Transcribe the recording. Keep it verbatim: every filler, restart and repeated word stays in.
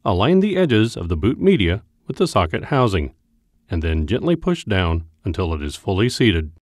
Align the edges of the boot media with the socket housing, and then gently push down until it is fully seated.